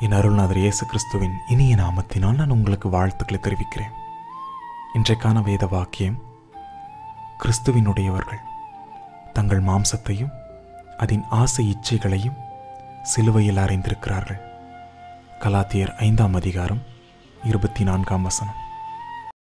என் அருள்நாதர் இயேசு கிறிஸ்துவின் இனிய நாமத்தினால் நான் உங்களுக்கு வாழ்த்துக்களை தெரிவிக்கிறேன். இன்றைக்கான வேத வாக்கியம், கிறிஸ்துவினுடையவர்கள் தங்கள் மாம்சத்தையும் அதன் ஆசை இச்சைகளையும் சிலுவையில் அறைந்திருக்கிறார்கள். கலாத்தியர் 5 அதிகாரம் 24 வசனம்.